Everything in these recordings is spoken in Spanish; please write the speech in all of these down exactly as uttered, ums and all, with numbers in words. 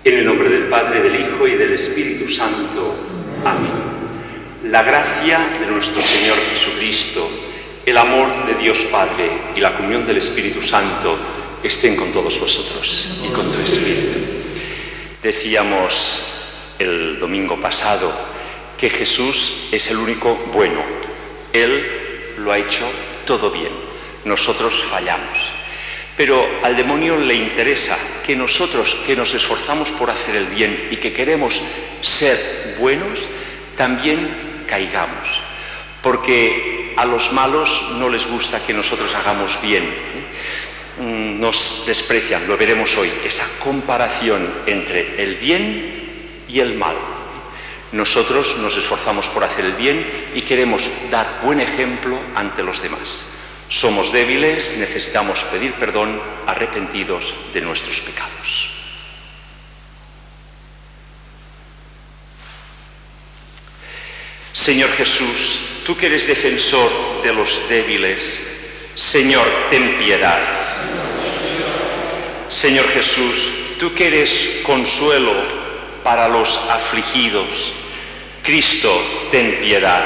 En el nombre del Padre, del Hijo y del Espíritu Santo. Amén. La gracia de nuestro Señor Jesucristo, el amor de Dios Padre y la comunión del Espíritu Santo estén con todos vosotros y con tu Espíritu. Decíamos el domingo pasado que Jesús es el único bueno. Él lo ha hecho todo bien. Nosotros fallamos. Pero al demonio le interesa que nosotros, que nos esforzamos por hacer el bien y que queremos ser buenos, también caigamos. Porque a los malos no les gusta que nosotros hagamos bien. Nos desprecian, lo veremos hoy, esa comparación entre el bien y el mal. Nosotros nos esforzamos por hacer el bien y queremos dar buen ejemplo ante los demás. Somos débiles, necesitamos pedir perdón, arrepentidos de nuestros pecados. Señor Jesús, tú que eres defensor de los débiles, Señor, ten piedad. Señor Jesús, tú que eres consuelo para los afligidos, Cristo, ten piedad.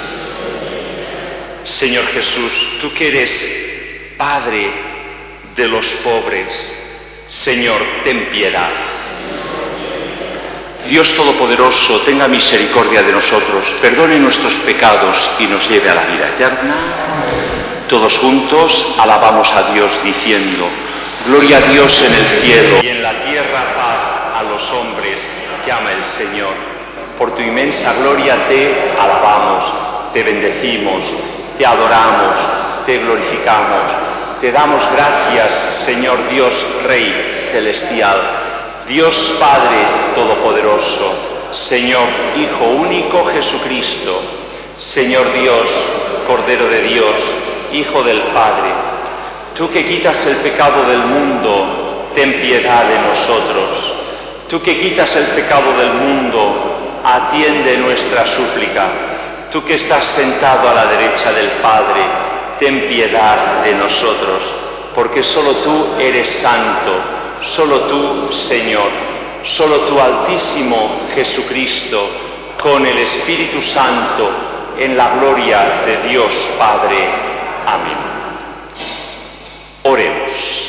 Señor Jesús, tú que eres Padre de los pobres, Señor, ten piedad. Dios Todopoderoso, tenga misericordia de nosotros, perdone nuestros pecados y nos lleve a la vida eterna. Todos juntos alabamos a Dios diciendo: gloria a Dios en el cielo y en la tierra paz a los hombres que ama el Señor. Por tu inmensa gloria te alabamos, te bendecimos, te adoramos, te glorificamos, te damos gracias, Señor Dios, Rey celestial, Dios Padre Todopoderoso, Señor Hijo único Jesucristo, Señor Dios, Cordero de Dios, Hijo del Padre. Tú que quitas el pecado del mundo, ten piedad de nosotros. Tú que quitas el pecado del mundo, atiende nuestra súplica. Tú que estás sentado a la derecha del Padre, ten piedad de nosotros, porque solo tú eres santo, solo tú, Señor, solo tú, Altísimo Jesucristo, con el Espíritu Santo, en la gloria de Dios Padre. Amén. Oremos.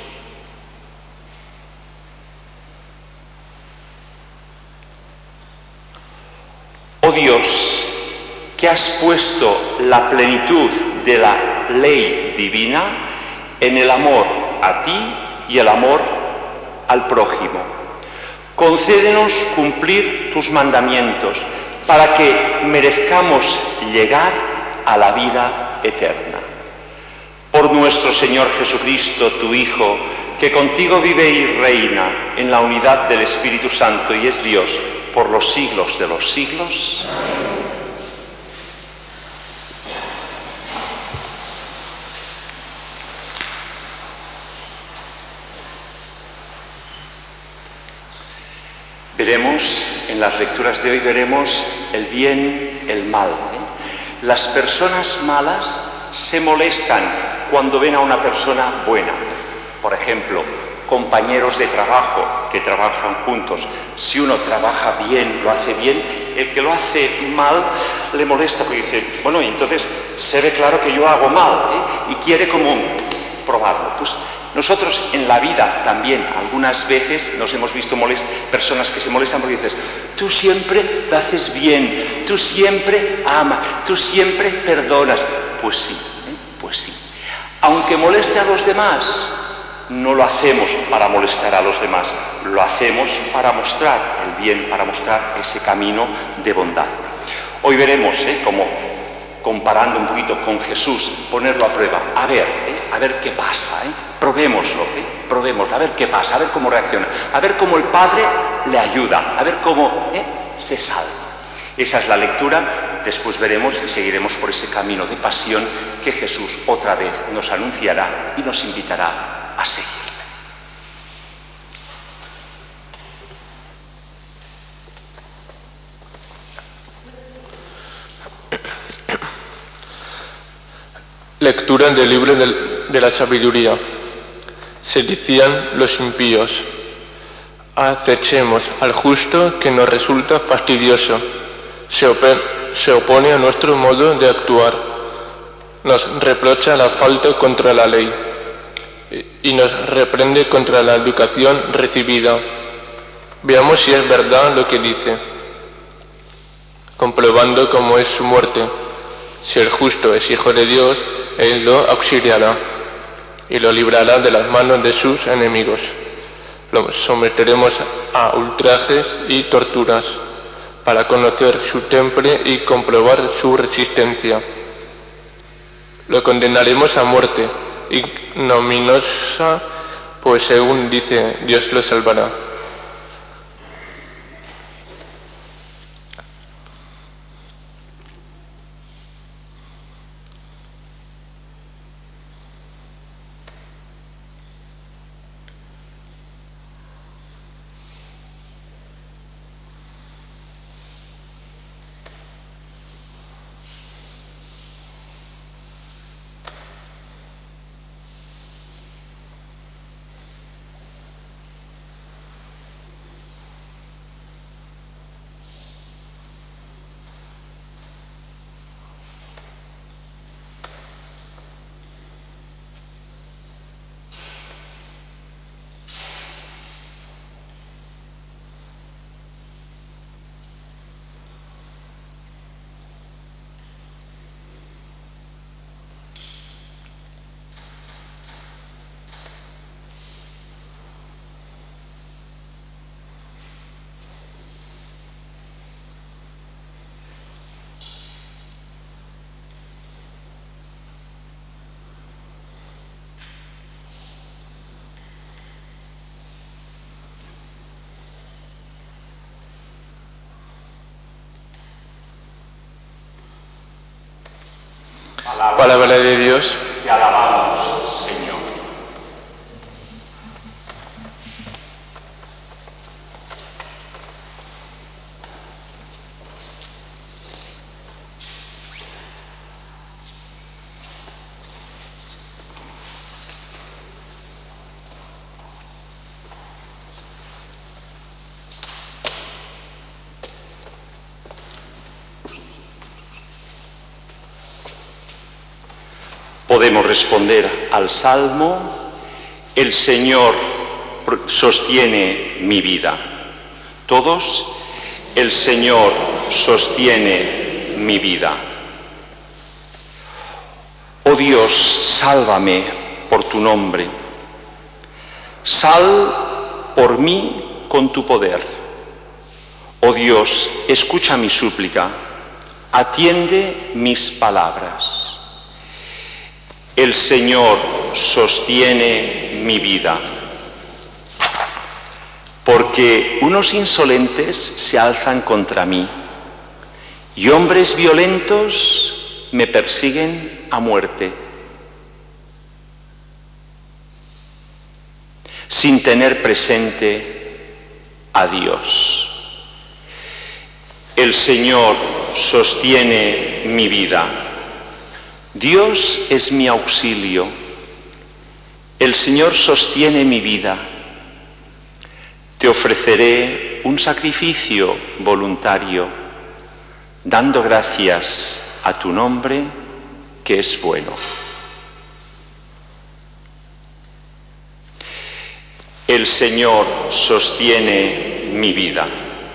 Oh Dios, que has puesto la plenitud de la ley divina en el amor a ti y el amor al prójimo. Concédenos cumplir tus mandamientos para que merezcamos llegar a la vida eterna. Por nuestro Señor Jesucristo, tu Hijo, que contigo vive y reina en la unidad del Espíritu Santo y es Dios por los siglos de los siglos. Amén. Veremos, en las lecturas de hoy veremos el bien, el mal. ¿eh? Las personas malas se molestan cuando ven a una persona buena. Por ejemplo, compañeros de trabajo que trabajan juntos. Si uno trabaja bien, lo hace bien, el que lo hace mal le molesta porque dice, bueno, entonces se ve claro que yo hago mal, ¿eh? Y quiere como probarlo. Pues nosotros en la vida también algunas veces nos hemos visto molest personas que se molestan porque dices, tú siempre lo haces bien, tú siempre amas, tú siempre perdonas. Pues sí, ¿eh? Pues sí. Aunque moleste a los demás, no lo hacemos para molestar a los demás, lo hacemos para mostrar el bien, para mostrar ese camino de bondad. Hoy veremos ¿eh? cómo, comparando un poquito con Jesús, ponerlo a prueba, a ver, ¿eh? a ver qué pasa, ¿eh? probémoslo, ¿eh? probémoslo, a ver qué pasa, a ver cómo reacciona, a ver cómo el Padre le ayuda, a ver cómo ¿eh? se salva. Esa es la lectura, después veremos y seguiremos por ese camino de pasión que Jesús otra vez nos anunciará y nos invitará a seguirle. Lectura del libro de la sabiduría. Se decían los impíos: acechemos al justo que nos resulta fastidioso, se, op- se opone a nuestro modo de actuar, nos reprocha la falta contra la ley y nos reprende contra la educación recibida. Veamos si es verdad lo que dice, comprobando cómo es su muerte. Si el justo es hijo de Dios, Él lo auxiliará y lo librará de las manos de sus enemigos. Lo someteremos a ultrajes y torturas para conocer su temple y comprobar su resistencia. Lo condenaremos a muerte ignominiosa, pues según dice, Dios lo salvará. Palabra de Dios. Te alabamos, Señor. Podemos responder al Salmo: el Señor sostiene mi vida. Todos: el Señor sostiene mi vida. Oh Dios, sálvame por tu nombre. Sal por mí con tu poder. Oh Dios, escucha mi súplica, atiende mis palabras. El Señor sostiene mi vida, porque unos insolentes se alzan contra mí y hombres violentos me persiguen a muerte, sin tener presente a Dios. El Señor sostiene mi vida. Dios es mi auxilio. El Señor sostiene mi vida. Te ofreceré un sacrificio voluntario, dando gracias a tu nombre, que es bueno. El Señor sostiene mi vida.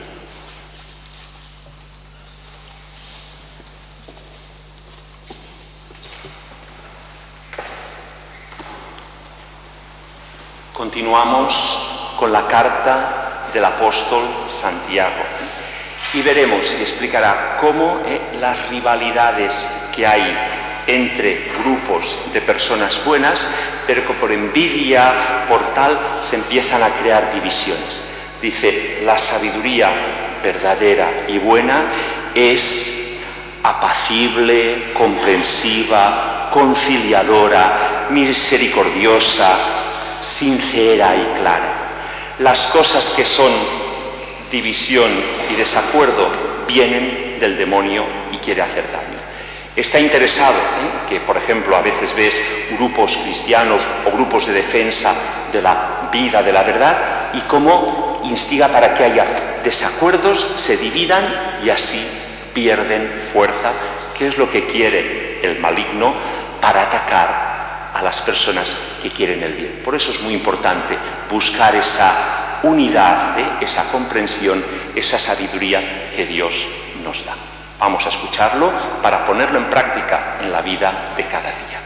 Continuamos con la carta del apóstol Santiago y veremos y explicará cómo eh, las rivalidades que hay entre grupos de personas buenas, pero que por envidia, por tal, se empiezan a crear divisiones. Dice: la sabiduría verdadera y buena es apacible, comprensiva, conciliadora, misericordiosa, sincera y clara. Las cosas que son división y desacuerdo vienen del demonio y quiere hacer daño. Está interesado, ¿eh? que por ejemplo a veces ves grupos cristianos o grupos de defensa de la vida, de la verdad, y cómo instiga para que haya desacuerdos, se dividan y así pierden fuerza, que es lo que quiere el maligno para atacar a las personas que quieren el bien. Por eso es muy importante buscar esa unidad, ¿eh? esa comprensión, esa sabiduría que Dios nos da. Vamos a escucharlo para ponerlo en práctica en la vida de cada día.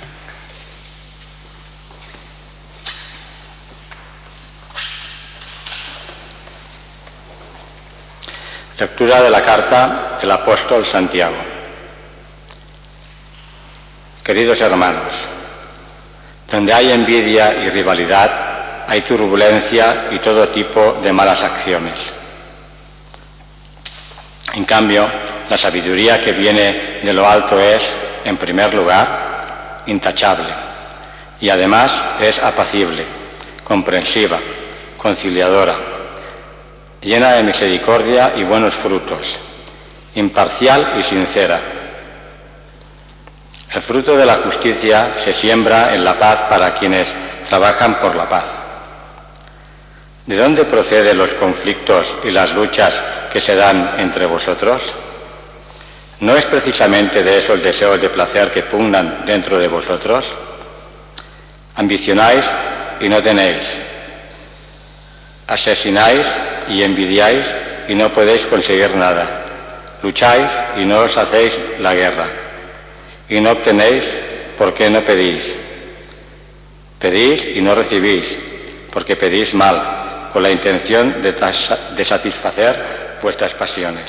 Lectura de la carta del apóstol Santiago. Queridos hermanos, donde hay envidia y rivalidad, hay turbulencia y todo tipo de malas acciones. En cambio, la sabiduría que viene de lo alto es, en primer lugar, intachable, y además es apacible, comprensiva, conciliadora, llena de misericordia y buenos frutos, imparcial y sincera. El fruto de la justicia se siembra en la paz para quienes trabajan por la paz. ¿De dónde proceden los conflictos y las luchas que se dan entre vosotros? ¿No es precisamente de esos deseos de placer que pugnan dentro de vosotros? Ambicionáis y no tenéis. Asesináis y envidiáis y no podéis conseguir nada. Lucháis y no os hacéis la guerra. Y no obtenéis porque no pedís. Pedís y no recibís, porque pedís mal, con la intención de, de satisfacer vuestras pasiones.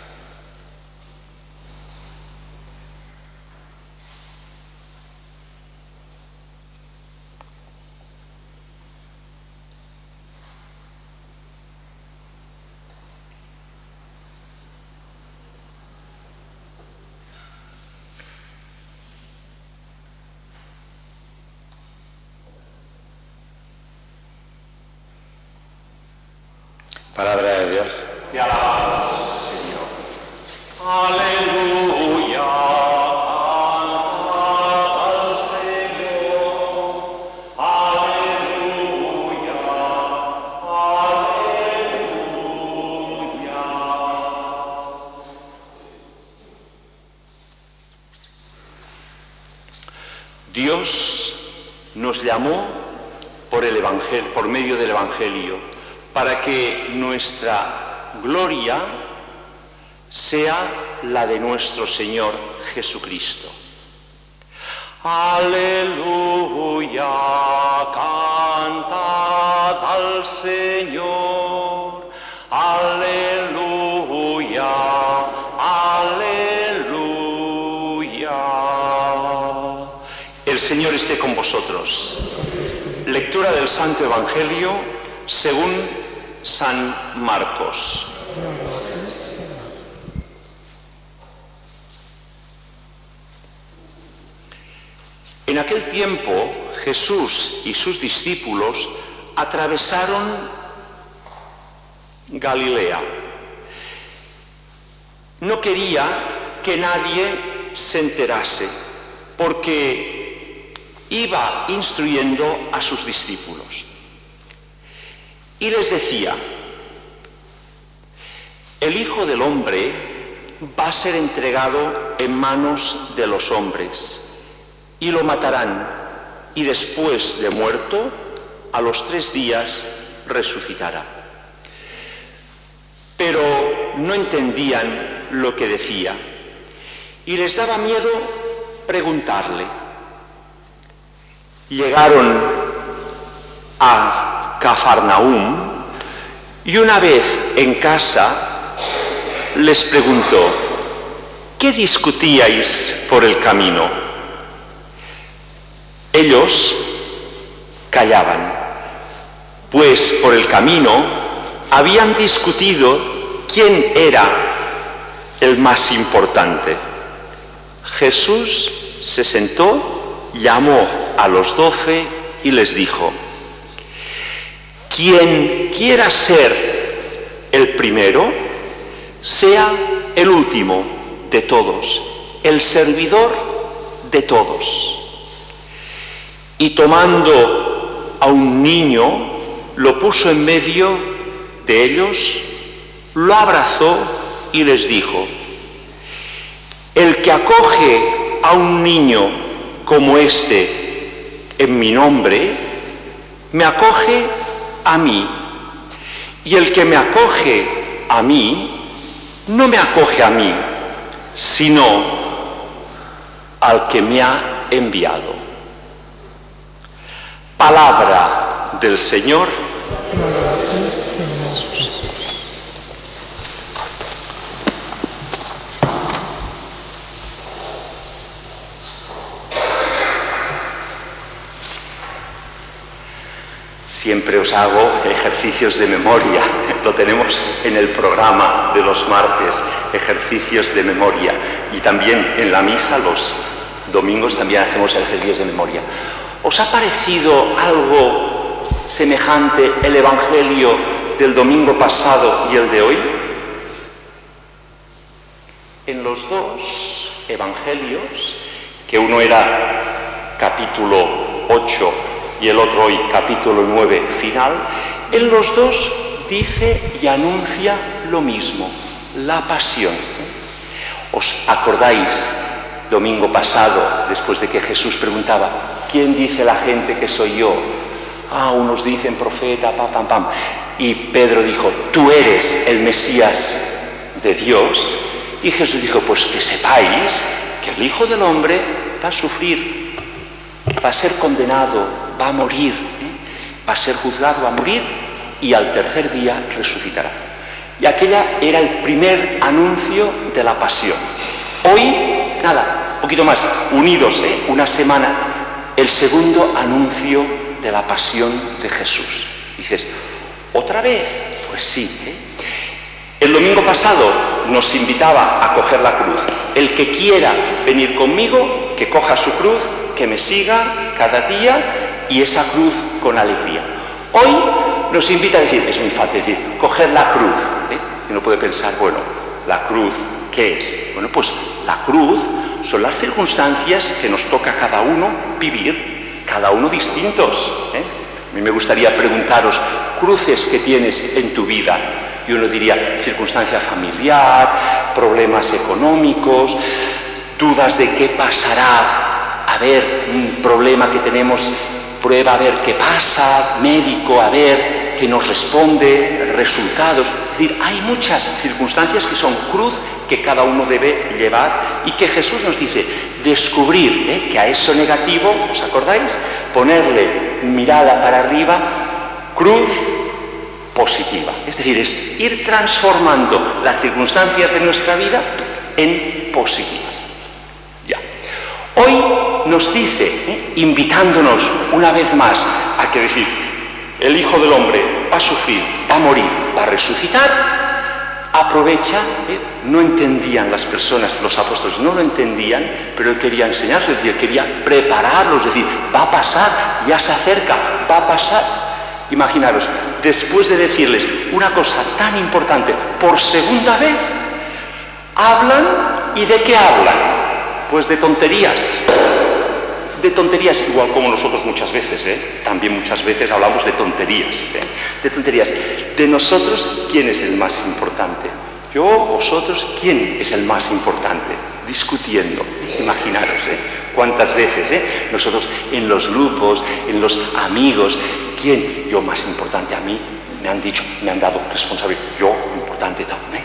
Palabra de Dios. Te alabamos, Señor. Aleluya. Al Señor. Aleluya. Aleluya. Dios nos llamó por el Evangelio, por medio del Evangelio, para que nuestra gloria sea la de nuestro Señor Jesucristo. Aleluya, cantad al Señor. Aleluya, aleluya. El Señor esté con vosotros. Lectura del Santo Evangelio según San Marcos. En aquel tiempo, Jesús y sus discípulos atravesaron Galilea. No quería que nadie se enterase, porque iba instruyendo a sus discípulos. Y les decía: el Hijo del Hombre va a ser entregado en manos de los hombres, y lo matarán, y después de muerto, a los tres días resucitará. Pero no entendían lo que decía, y les daba miedo preguntarle. Llegaron a Cafarnaúm, y una vez en casa les preguntó: ¿qué discutíais por el camino? Ellos callaban, pues por el camino habían discutido quién era el más importante. Jesús se sentó, llamó a los doce y les dijo: quien quiera ser el primero, sea el último de todos, el servidor de todos. Y tomando a un niño, lo puso en medio de ellos lo abrazó y les dijo: el que acoge a un niño como este en mi nombre, me acoge a mí, y el que me acoge a mí, no me acoge a mí, sino al que me ha enviado. Palabra del Señor. Siempre os hago ejercicios de memoria, lo tenemos en el programa de los martes, ejercicios de memoria, y también en la misa los domingos también hacemos ejercicios de memoria. ¿Os ha parecido algo semejante el Evangelio del domingo pasado y el de hoy? En los dos Evangelios, que uno era capítulo ocho y el otro hoy capítulo nueve final, en los dos dice y anuncia lo mismo, la pasión. ¿Os acordáis, domingo pasado, después de que Jesús preguntaba: ¿quién dice la gente que soy yo? Ah, unos dicen profeta, pam, pam, pam. Y Pedro dijo: tú eres el Mesías de Dios. Y Jesús dijo: pues que sepáis que el Hijo del Hombre va a sufrir, va a ser condenado, va a morir, ¿eh? va a ser juzgado, va a morir, y al tercer día resucitará. Y aquella era el primer anuncio de la pasión. Hoy, nada, un poquito más, unidos, ¿eh? una semana, el segundo anuncio de la pasión de Jesús. Dices: ¿otra vez? Pues sí, ¿eh? El domingo pasado nos invitaba a coger la cruz. El que quiera venir conmigo, que coja su cruz, que me siga cada día, y esa cruz con alegría. Hoy nos invita a decir, es muy fácil decir, coger la cruz. ¿eh? Y uno puede pensar, bueno, la cruz, ¿qué es? Bueno, pues la cruz son las circunstancias que nos toca a cada uno vivir, cada uno distintos. ¿eh? A mí me gustaría preguntaros, cruces que tienes en tu vida. Y uno diría, circunstancia familiar, problemas económicos, dudas de qué pasará, a ver, un problema que tenemos, prueba a ver qué pasa, médico, a ver qué nos responde, resultados. Es decir, hay muchas circunstancias que son cruz que cada uno debe llevar y que Jesús nos dice, descubrir ¿eh? que a eso negativo, ¿os acordáis? Ponerle mirada para arriba, cruz positiva. Es decir, es ir transformando las circunstancias de nuestra vida en positivas. Ya. Hoy nos dice, ¿eh? invitándonos una vez más a que decir, el Hijo del Hombre va a sufrir, va a morir, va a resucitar, aprovecha, ¿eh? no entendían las personas, los apóstoles no lo entendían, pero él quería enseñarles, es decir, quería prepararlos, es decir, va a pasar, ya se acerca, va a pasar. Imaginaros, después de decirles una cosa tan importante por segunda vez, hablan, ¿y de qué hablan? Pues de tonterías, de tonterías, igual como nosotros muchas veces, ¿eh? también muchas veces hablamos de tonterías, ¿eh? de tonterías. De nosotros, ¿quién es el más importante? Yo, vosotros, ¿quién es el más importante? Discutiendo, imaginaros, ¿eh? cuántas veces ¿eh? nosotros en los grupos, en los amigos, ¿quién? Yo más importante a mí, me han dicho, me han dado responsabilidad, yo importante también.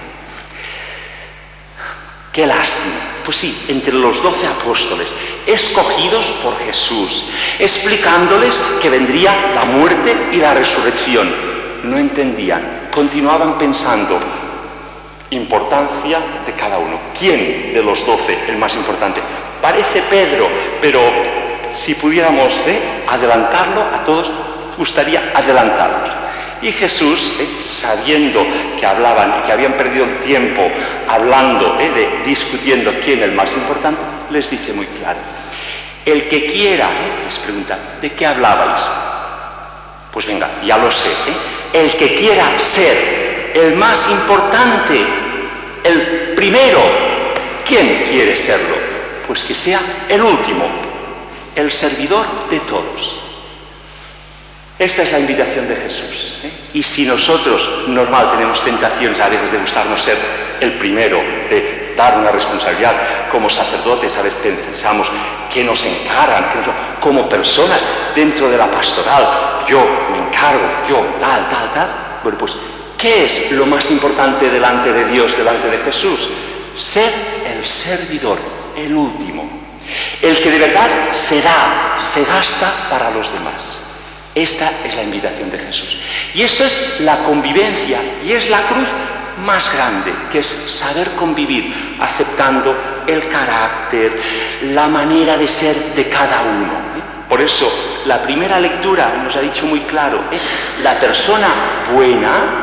Qué lástima. Pues sí, entre los doce apóstoles, escogidos por Jesús, explicándoles que vendría la muerte y la resurrección, no entendían, continuaban pensando, importancia de cada uno. ¿Quién de los doce el más importante? Parece Pedro, pero si pudiéramos ¿eh? adelantarlo a todos, gustaría adelantarlos. Y Jesús, ¿eh? sabiendo que hablaban y que habían perdido el tiempo hablando, ¿eh? de, discutiendo quién es el más importante, les dice muy claro, el que quiera, ¿eh? les pregunta, ¿de qué hablabais? Pues venga, ya lo sé, ¿eh? el que quiera ser el más importante, el primero, ¿quién quiere serlo? Pues que sea el último, el servidor de todos. Esta es la invitación de Jesús, ¿eh? Y si nosotros, normal, tenemos tentaciones a veces de gustarnos ser el primero, de dar una responsabilidad como sacerdotes, a veces pensamos que nos encargan, que nos, como personas dentro de la pastoral, yo me encargo, yo tal, tal, tal. Bueno, pues, ¿qué es lo más importante delante de Dios, delante de Jesús? Ser el servidor, el último, el que de verdad se da, se gasta para los demás. Esta es la invitación de Jesús. Y esto es la convivencia, y es la cruz más grande, que es saber convivir, aceptando el carácter, la manera de ser de cada uno. Por eso, la primera lectura nos ha dicho muy claro, ¿eh? La persona buena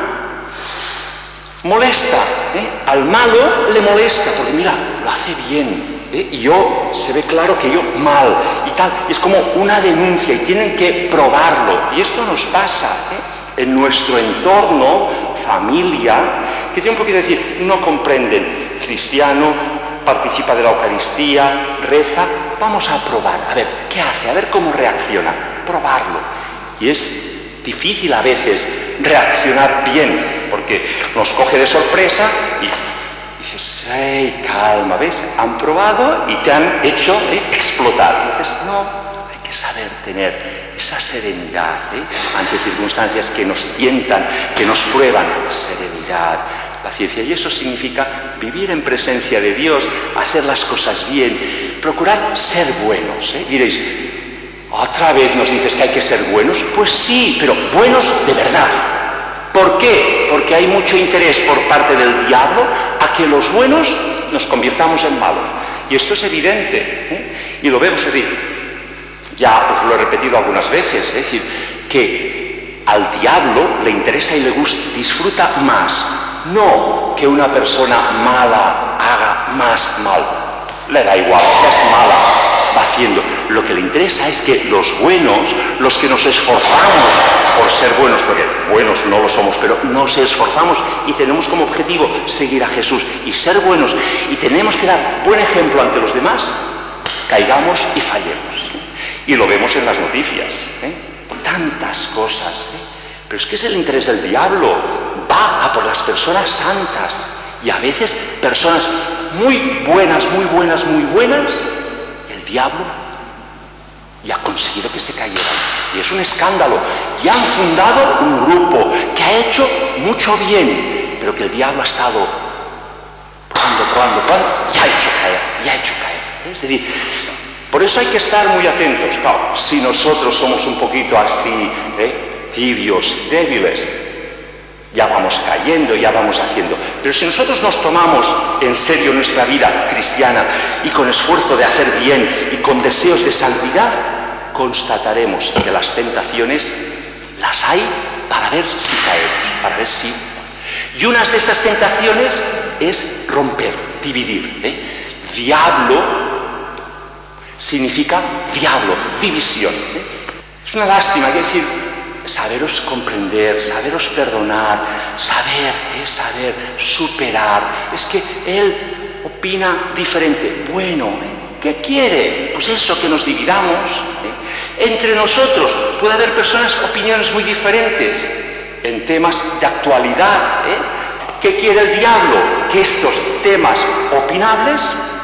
molesta, ¿eh? Al malo le molesta, porque mira, lo hace bien. ¿Eh? Y yo, se ve claro que yo mal y tal, es como una denuncia y tienen que probarlo. Y esto nos pasa ¿eh? en nuestro entorno, familia, que tiene un poquito de decir, no comprenden, cristiano, participa de la Eucaristía, reza, vamos a probar, a ver, ¿qué hace? A ver cómo reacciona, probarlo. Y es difícil a veces reaccionar bien, porque nos coge de sorpresa y dices, ¡ay, calma! ¿Ves? Han probado y te han hecho ¿eh? explotar. Y dices, no, hay que saber tener esa serenidad ¿eh? ante circunstancias que nos tientan, que nos prueban. Serenidad, paciencia. Y eso significa vivir en presencia de Dios, hacer las cosas bien, procurar ser buenos. ¿eh? Diréis, ¿otra vez nos dices que hay que ser buenos? Pues sí, pero buenos de verdad. ¿Por qué? Porque hay mucho interés por parte del diablo a que los buenos nos convirtamos en malos. Y esto es evidente, ¿eh? Y lo vemos, es decir, ya os lo he repetido algunas veces, es decir, que al diablo le interesa y le gusta, disfruta más, no que una persona mala haga más mal. Le da igual, ya es mala, va haciendo. Lo que le interesa es que los buenos, los que nos esforzamos por ser buenos, porque buenos no lo somos, pero nos esforzamos y tenemos como objetivo seguir a Jesús y ser buenos, y tenemos que dar buen ejemplo ante los demás, caigamos y fallemos. Y lo vemos en las noticias, ¿eh? Tantas cosas, ¿eh? Pero es que es el interés del diablo, va a por las personas santas, y a veces personas muy buenas, muy buenas, muy buenas, el diablo y ha conseguido que se cayeran. Y es un escándalo. Y han fundado un grupo que ha hecho mucho bien, pero que el diablo ha estado probando, probando, probando, y ha hecho caer, y ha hecho caer. Es decir, por eso hay que estar muy atentos. Claro, si nosotros somos un poquito así, ¿eh? tibios, débiles, ya vamos cayendo, ya vamos haciendo. Pero si nosotros nos tomamos en serio nuestra vida cristiana y con esfuerzo de hacer bien y con deseos de santidad, constataremos que las tentaciones las hay para ver si caemos, para ver si... Y una de estas tentaciones es romper, dividir. ¿eh? Diablo significa diablo, división. ¿eh? Es una lástima, hay que decir, saberos comprender, saberos perdonar, saber, ¿eh? saber, superar. Es que él opina diferente. Bueno, ¿eh? ¿qué quiere? Pues eso, que nos dividamos. ¿eh? Entre nosotros puede haber personas, opiniones muy diferentes en temas de actualidad. ¿eh? ¿Qué quiere el diablo? Que estos temas opinables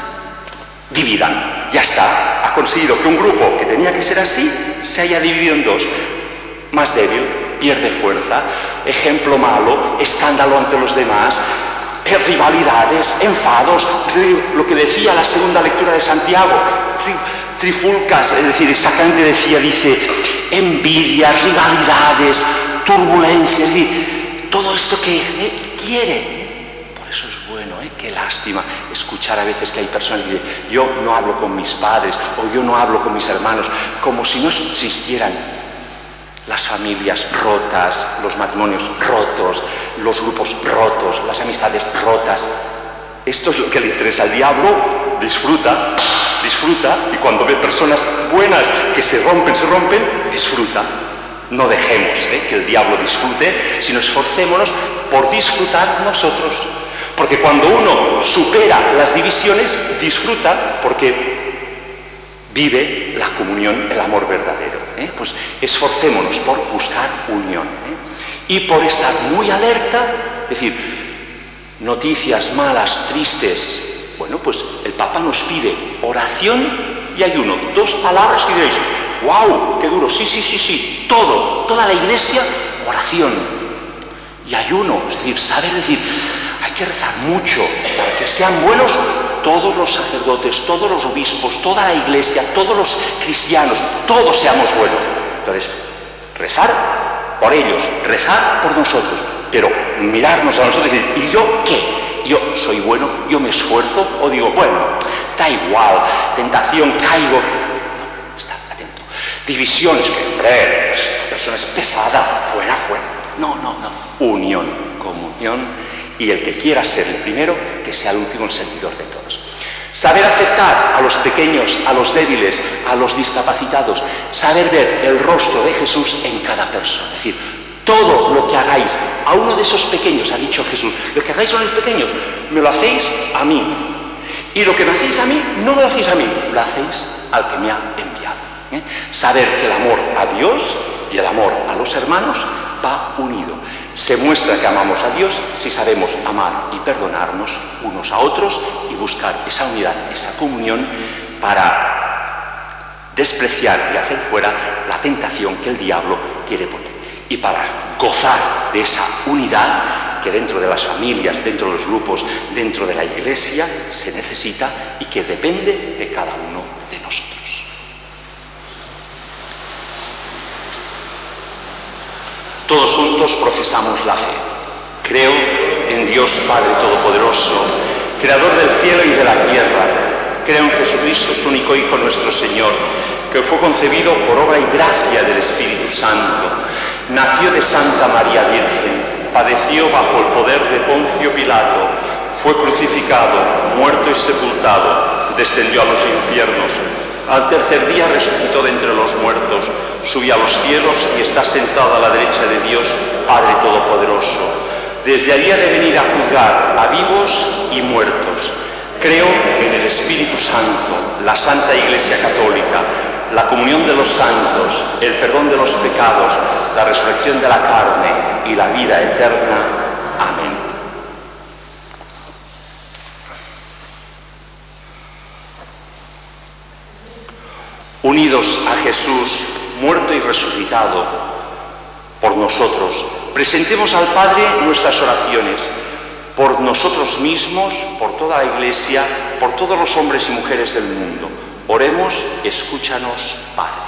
dividan. Ya está, ha conseguido que un grupo que tenía que ser así se haya dividido en dos. Más débil, pierde fuerza, ejemplo malo, escándalo ante los demás, rivalidades, enfados, lo que decía la segunda lectura de Santiago, tri, trifulcas, es decir, exactamente decía, dice, envidias, rivalidades, turbulencias, es decir, todo esto que eh, quiere. ¿eh? Por eso es bueno, ¿eh? Qué lástima escuchar a veces que hay personas que dicen, yo no hablo con mis padres, o yo no hablo con mis hermanos, como si no existieran. Las familias rotas, los matrimonios rotos, los grupos rotos, las amistades rotas. Esto es lo que le interesa al diablo, disfruta, disfruta, y cuando ve personas buenas que se rompen, se rompen, disfruta. No dejemos ¿eh? que el diablo disfrute, sino esforcémonos por disfrutar nosotros. Porque cuando uno supera las divisiones, disfruta porque vive la comunión, el amor verdadero. ¿eh? Pues esforcémonos por buscar unión, ¿eh? Y por estar muy alerta, es decir, noticias malas, tristes. Bueno, pues el Papa nos pide oración y ayuno. Dos palabras que diréis, ¡wow! ¡Qué duro! Sí, sí, sí, sí. Todo, toda la Iglesia, oración y ayuno. Es decir, saber decir, hay que rezar mucho para que sean buenos todos los sacerdotes, todos los obispos, toda la Iglesia, todos los cristianos, todos seamos buenos. Entonces, rezar por ellos, rezar por nosotros, pero mirarnos a nosotros y decir, ¿y yo qué? ¿Yo soy bueno? ¿Yo me esfuerzo? ¿O digo, bueno, da igual, tentación, caigo? No, está atento. Divisiones, que, hombre, pues esta persona es pesada, fuera, fuera. No, no, no. Unión, comunión, y el que quiera ser el primero, que sea el último, el servidor de todos. Saber aceptar a los pequeños, a los débiles, a los discapacitados, saber ver el rostro de Jesús en cada persona. Es decir, todo lo que hagáis a uno de esos pequeños, ha dicho Jesús, lo que hagáis a los pequeños, me lo hacéis a mí. Y lo que me hacéis a mí, no me lo hacéis a mí, lo hacéis al que me ha enviado. ¿eh? Saber que el amor a Dios y el amor a los hermanos va unido. Se muestra que amamos a Dios si sabemos amar y perdonarnos unos a otros y buscar esa unidad, esa comunión para despreciar y hacer fuera la tentación que el diablo quiere poner. Y para gozar de esa unidad que dentro de las familias, dentro de los grupos, dentro de la Iglesia se necesita y que depende de cada uno de nosotros. Todos juntos profesamos la fe. Creo en Dios Padre Todopoderoso, Creador del cielo y de la tierra. Creo en Jesucristo, su único Hijo, nuestro Señor, que fue concebido por obra y gracia del Espíritu Santo. Nació de Santa María Virgen, padeció bajo el poder de Poncio Pilato, fue crucificado, muerto y sepultado, descendió a los infiernos. Al tercer día resucitó de entre los muertos, subió a los cielos y está sentado a la derecha de Dios, Padre Todopoderoso. Desde allí ha de venir a juzgar a vivos y muertos. Creo en el Espíritu Santo, la Santa Iglesia Católica, la comunión de los santos, el perdón de los pecados, la resurrección de la carne y la vida eterna. Amén. Unidos a Jesús, muerto y resucitado por nosotros, presentemos al Padre nuestras oraciones, por nosotros mismos, por toda la Iglesia, por todos los hombres y mujeres del mundo. Oremos, escúchanos, Padre.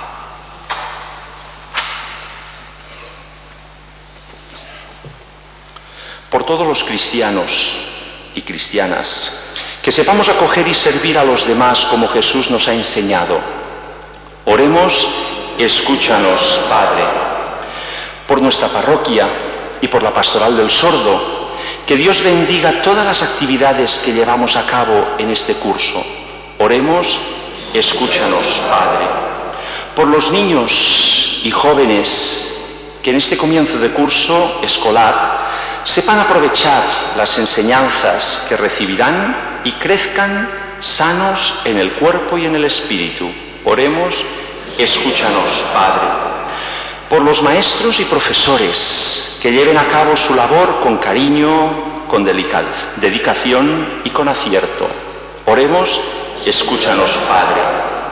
Por todos los cristianos y cristianas, que sepamos acoger y servir a los demás como Jesús nos ha enseñado. Oremos, escúchanos, Padre. Por nuestra parroquia y por la pastoral del sordo, que Dios bendiga todas las actividades que llevamos a cabo en este curso. Oremos, escúchanos, Padre. Por los niños y jóvenes que en este comienzo de curso escolar sepan aprovechar las enseñanzas que recibirán y crezcan sanos en el cuerpo y en el espíritu. Oremos, escúchanos, Padre. Por los maestros y profesores que lleven a cabo su labor con cariño, con dedicación y con acierto. Oremos, escúchanos, Padre.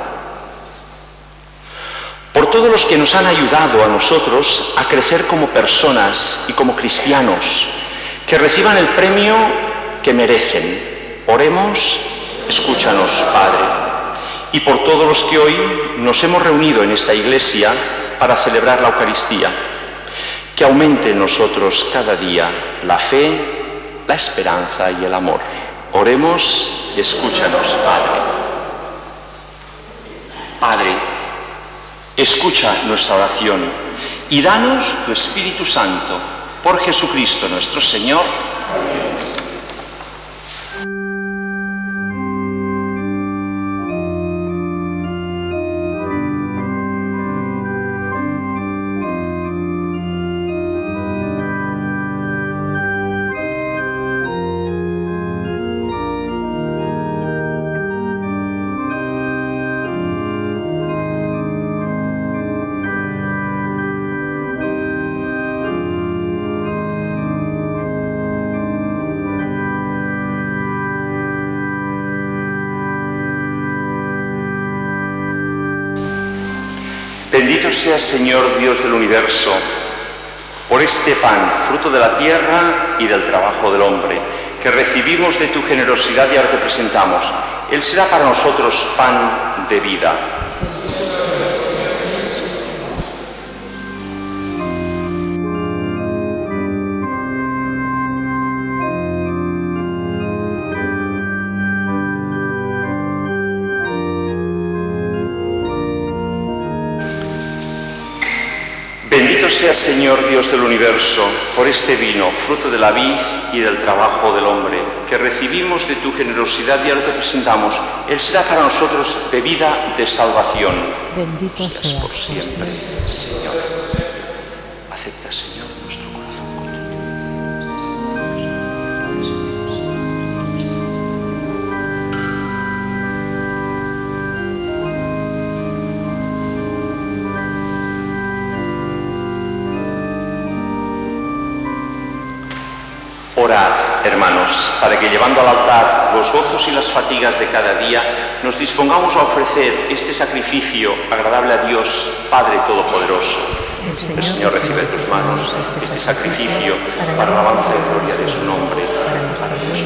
Por todos los que nos han ayudado a nosotros a crecer como personas y como cristianos, que reciban el premio que merecen. Oremos, escúchanos, Padre. Y por todos los que hoy nos hemos reunido en esta iglesia para celebrar la Eucaristía, que aumente en nosotros cada día la fe, la esperanza y el amor. Oremos, escúchanos, Padre. Padre, escucha nuestra oración y danos tu Espíritu Santo, por Jesucristo nuestro Señor. Amén. Bendito seas, Señor Dios del universo, por este pan, fruto de la tierra y del trabajo del hombre, que recibimos de tu generosidad y ahora te presentamos. Él será para nosotros pan de vida. Bendito seas, Señor Dios del universo, por este vino, fruto de la vid y del trabajo del hombre, que recibimos de tu generosidad y ahora te presentamos. Él será para nosotros bebida de salvación. Bendito seas seas por siempre, Señor. Acepta, Señor, nuestro corazón contrito. Orad, hermanos, para que llevando al altar los gozos y las fatigas de cada día, nos dispongamos a ofrecer este sacrificio agradable a Dios, Padre Todopoderoso. El Señor, el Señor recibe de tus manos este, este sacrificio para la alabanza y gloria de su nombre, para Dios.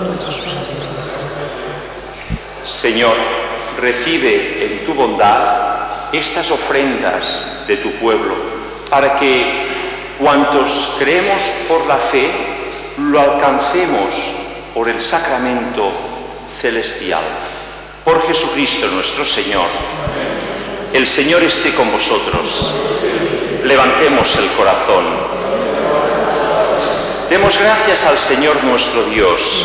Señor, recibe en tu bondad estas ofrendas de tu pueblo, para que cuantos creemos por la fe, lo alcancemos por el sacramento celestial. Por Jesucristo nuestro Señor. El Señor esté con vosotros. Levantemos el corazón. Demos gracias al Señor nuestro Dios.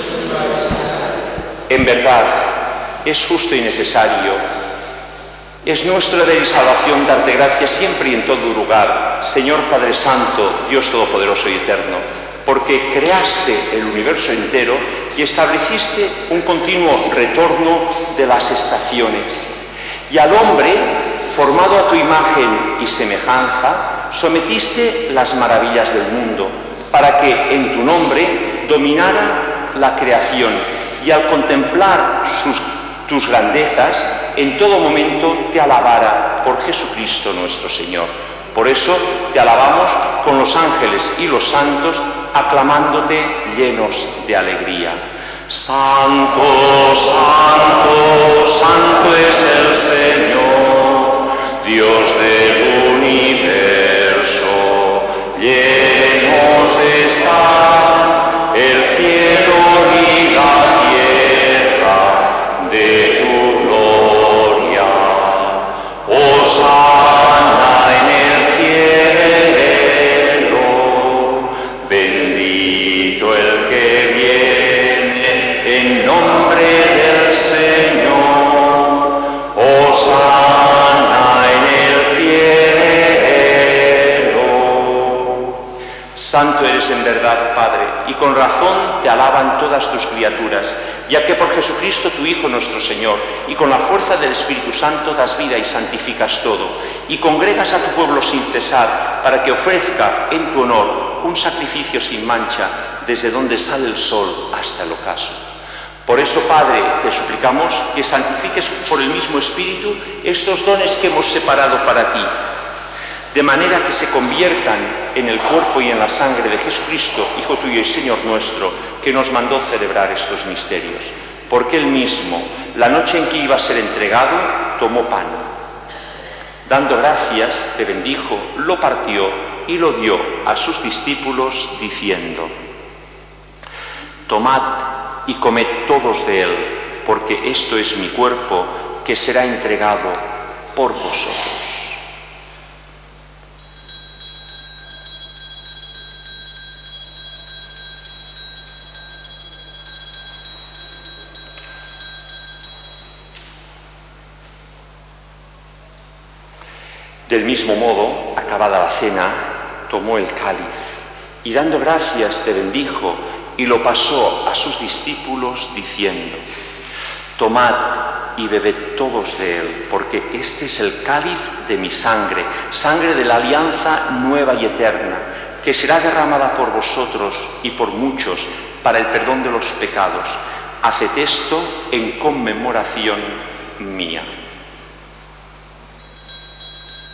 En verdad, es justo y necesario. Es nuestro deber y salvación darte gracias siempre y en todo lugar, Señor Padre Santo, Dios Todopoderoso y Eterno, porque creaste el universo entero y estableciste un continuo retorno de las estaciones. Y al hombre, formado a tu imagen y semejanza, sometiste las maravillas del mundo, para que en tu nombre dominara la creación, y al contemplar sus, tus grandezas, en todo momento te alabara por Jesucristo nuestro Señor. Por eso te alabamos con los ángeles y los santos, aclamándote llenos de alegría. Santo, santo, santo es el Señor, Dios del universo. Llenos está el cielo y la tierra de tu gloria. Hosana en el cielo, bendito el que viene en nombre del Señor. Hosana en el cielo. Santo eres en verdad, Padre, y con razón te alaban todas tus criaturas, ya que por Jesucristo tu Hijo nuestro Señor, y con la fuerza del Espíritu Santo das vida y santificas todo, y congregas a tu pueblo sin cesar, para que ofrezca en tu honor un sacrificio sin mancha, desde donde sale el sol hasta el ocaso. Por eso, Padre, te suplicamos que santifiques por el mismo Espíritu estos dones que hemos separado para ti, de manera que se conviertan en el cuerpo y en la sangre de Jesucristo, Hijo tuyo y Señor nuestro, que nos mandó celebrar estos misterios. Porque Él mismo, la noche en que iba a ser entregado, tomó pan. Dando gracias, te bendijo, lo partió y lo dio a sus discípulos, diciendo: tomad y comed todos de él, porque esto es mi cuerpo, que será entregado por vosotros. Del mismo modo, acabada la cena, tomó el cáliz y dando gracias te bendijo y lo pasó a sus discípulos diciendo: tomad y bebed todos de él, porque este es el cáliz de mi sangre, sangre de la alianza nueva y eterna, que será derramada por vosotros y por muchos para el perdón de los pecados. Haced esto en conmemoración mía.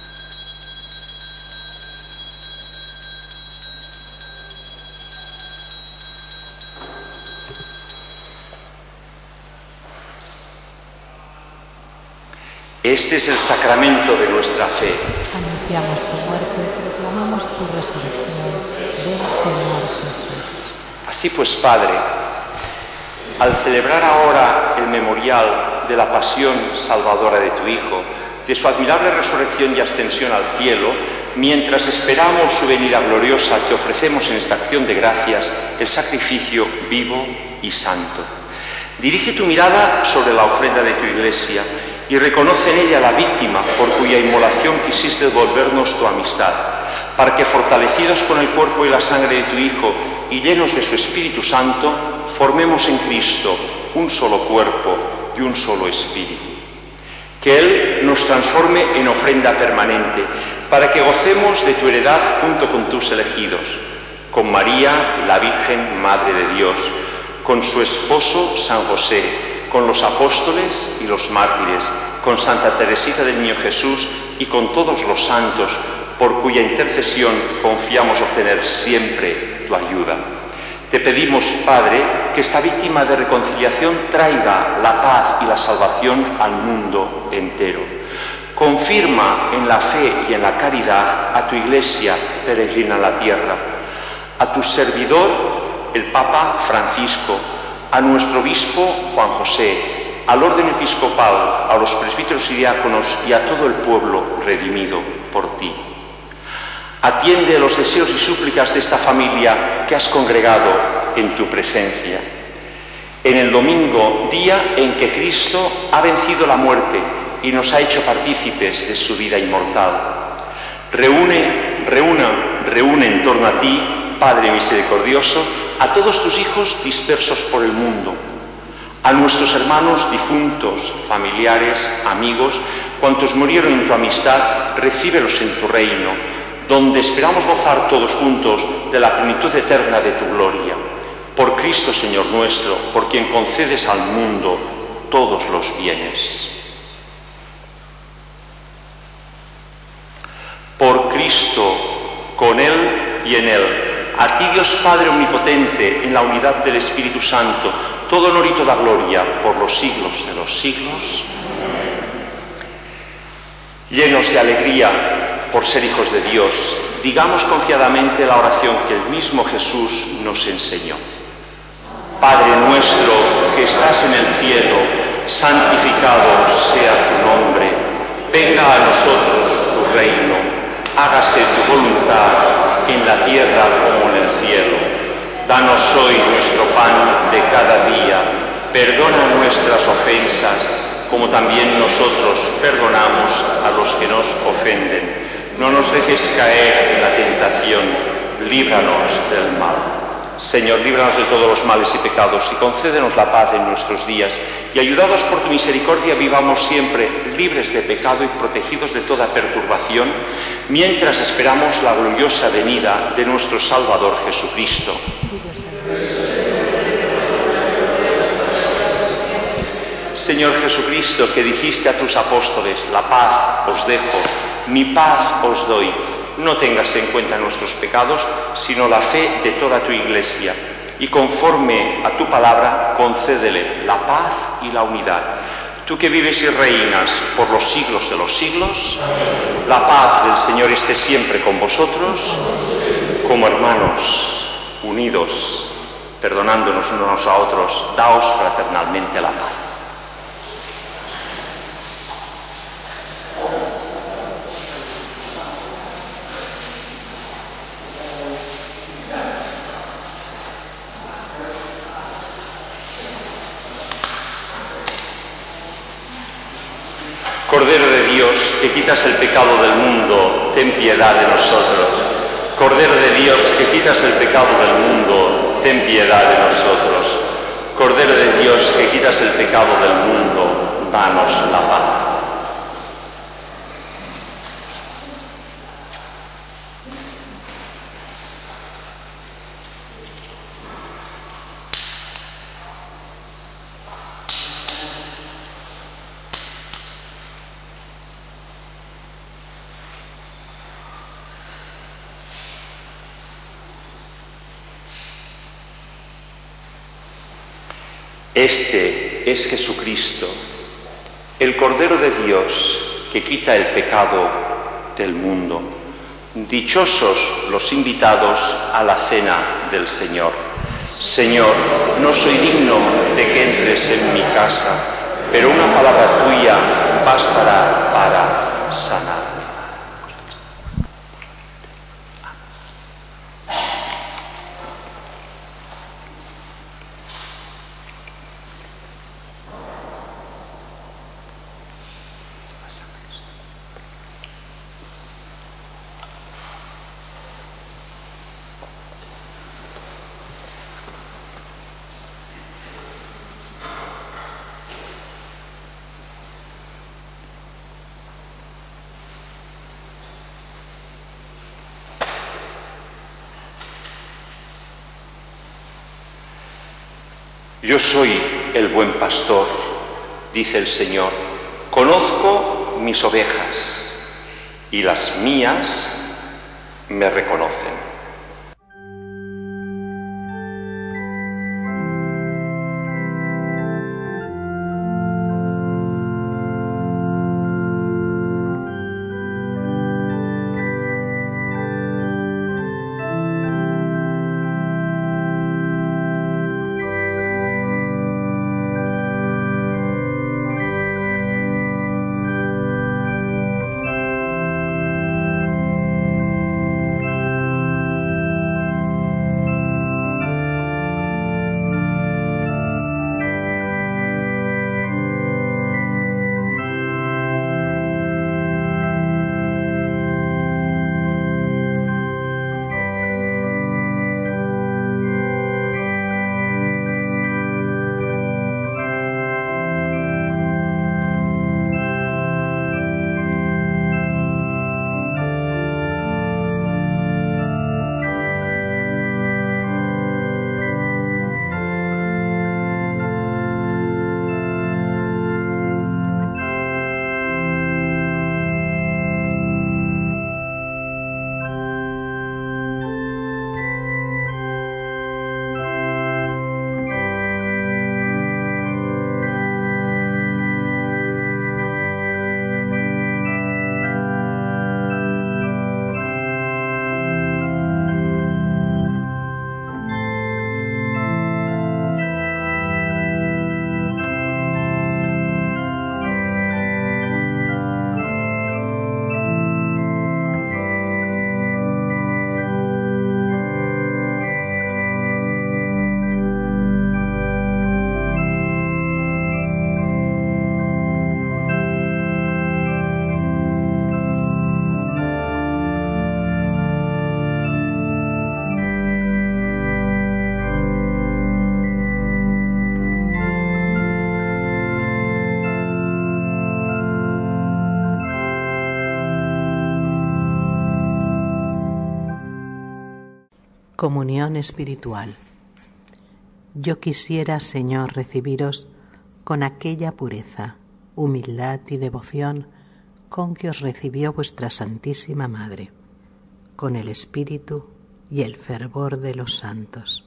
que este es el sacramento de nuestra fe. Anunciamos tu muerte y proclamamos tu resurrección. Ven, Señor Jesús. Así pues, Padre, al celebrar ahora el memorial de la pasión salvadora de tu Hijo, de su admirable resurrección y ascensión al cielo, mientras esperamos su venida gloriosa, te ofrecemos en esta acción de gracias el sacrificio vivo y santo. Dirige tu mirada sobre la ofrenda de tu Iglesia y reconoce en ella la víctima por cuya inmolación quisiste devolvernos tu amistad, para que, fortalecidos con el cuerpo y la sangre de tu Hijo y llenos de su Espíritu Santo, formemos en Cristo un solo cuerpo y un solo espíritu. Que Él nos transforme en ofrenda permanente, para que gocemos de tu heredad junto con tus elegidos, con María, la Virgen Madre de Dios, con su esposo San José, con los apóstoles y los mártires, con Santa Teresita del Niño Jesús y con todos los santos, por cuya intercesión confiamos obtener siempre tu ayuda. Te pedimos, Padre, que esta víctima de reconciliación traiga la paz y la salvación al mundo entero. Confirma en la fe y en la caridad a tu Iglesia peregrina en la tierra, a tu servidor, el Papa Francisco, a nuestro obispo Juan José, al orden episcopal, a los presbíteros y diáconos y a todo el pueblo redimido por ti. Atiende los deseos y súplicas de esta familia que has congregado en tu presencia. En el domingo, día en que Cristo ha vencido la muerte y nos ha hecho partícipes de su vida inmortal. Reúne, reúna, reúne en torno a ti, Padre misericordioso, a todos tus hijos dispersos por el mundo, a nuestros hermanos difuntos, familiares, amigos, cuantos murieron en tu amistad, recíbelos en tu reino, donde esperamos gozar todos juntos de la plenitud eterna de tu gloria. Por Cristo, Señor nuestro, por quien concedes al mundo todos los bienes. Por Cristo, con Él y en Él, a ti, Dios Padre omnipotente, en la unidad del Espíritu Santo, todo honor y toda gloria por los siglos de los siglos. Llenos de alegría por ser hijos de Dios, digamos confiadamente la oración que el mismo Jesús nos enseñó. Padre nuestro que estás en el cielo, santificado sea tu nombre. Venga a nosotros tu reino. Hágase tu voluntad en la tierra como en el cielo. Danos hoy nuestro pan de cada día. Perdona nuestras ofensas, como también nosotros perdonamos a los que nos ofenden. No nos dejes caer en la tentación, líbranos del mal. Señor, líbranos de todos los males y pecados y concédenos la paz en nuestros días, y ayudados por tu misericordia vivamos siempre libres de pecado y protegidos de toda perturbación, mientras esperamos la gloriosa venida de nuestro Salvador Jesucristo. Señor Jesucristo, que dijiste a tus apóstoles, la paz os dejo, mi paz os doy. No tengas en cuenta nuestros pecados, sino la fe de toda tu Iglesia, y conforme a tu palabra, concédele la paz y la unidad. Tú que vives y reinas por los siglos de los siglos, la paz del Señor esté siempre con vosotros, como hermanos unidos, perdonándonos unos a otros, daos fraternalmente la paz. Cordero de Dios, que quitas el pecado del mundo, ten piedad de nosotros. Cordero de Dios, que quitas el pecado del mundo, ten piedad de nosotros. Cordero de Dios, que quitas el pecado del mundo, danos la paz. Este es Jesucristo, el Cordero de Dios, que quita el pecado del mundo. Dichosos los invitados a la cena del Señor. Señor, no soy digno de que entres en mi casa, pero una palabra tuya bastará para sanar. Yo soy el buen pastor, dice el Señor, conozco mis ovejas y las mías me reconocen. Comunión espiritual. Yo quisiera, Señor, recibiros con aquella pureza, humildad y devoción con que os recibió vuestra Santísima Madre, con el espíritu y el fervor de los santos.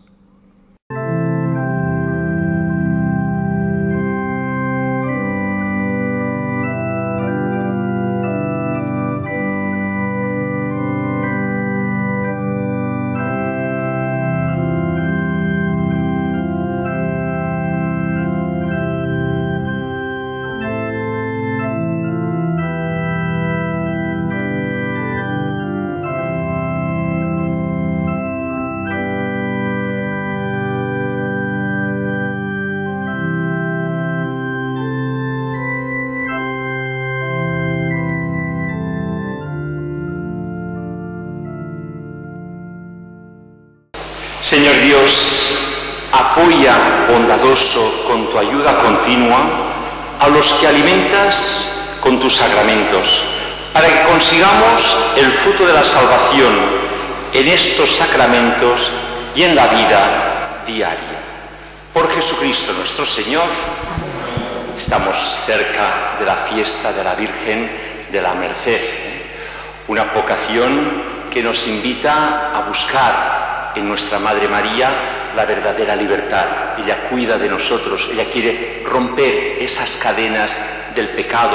Señor Dios, apoya bondadoso con tu ayuda continua a los que alimentas con tus sacramentos, para que consigamos el fruto de la salvación en estos sacramentos y en la vida diaria. Por Jesucristo nuestro Señor, estamos cerca de la fiesta de la Virgen de la Merced, una vocación que nos invita a buscar en nuestra Madre María la verdadera libertad. Ella cuida de nosotros, ella quiere romper esas cadenas del pecado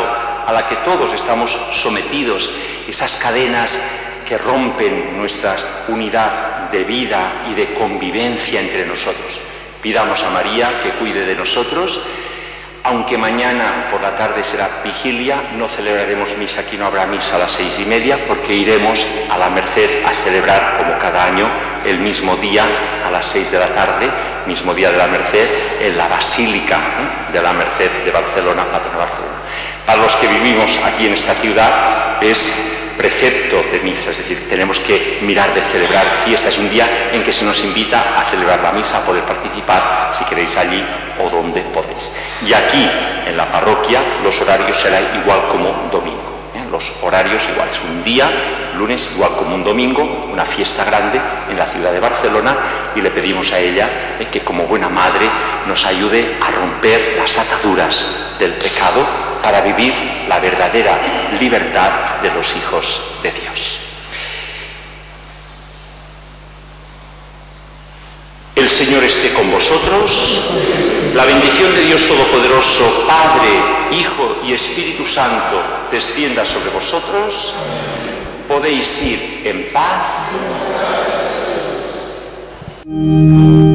a la que todos estamos sometidos, esas cadenas que rompen nuestra unidad de vida y de convivencia entre nosotros. Pidamos a María que cuide de nosotros. Aunque mañana por la tarde será vigilia, no celebraremos misa, aquí no habrá misa a las seis y media, porque iremos a la Merced a celebrar, como cada año, el mismo día a las seis de la tarde, mismo día de la Merced, en la Basílica ¿eh? de la Merced de Barcelona, patrona de Barcelona. Para los que vivimos aquí en esta ciudad es precepto de misa, es decir, tenemos que mirar de celebrar fiesta. Es un día en que se nos invita a celebrar la misa, a poder participar, si queréis allí o donde podéis. Y aquí, en la parroquia, los horarios serán igual como domingo. ¿eh? Los horarios iguales. Un día, lunes, igual como un domingo, una fiesta grande en la ciudad de Barcelona, y le pedimos a ella eh, que como buena madre nos ayude a romper las ataduras del pecado para vivir la verdadera libertad de los hijos de Dios. El Señor esté con vosotros. La bendición de Dios Todopoderoso, Padre, Hijo y Espíritu Santo, descienda sobre vosotros. Podéis ir en paz.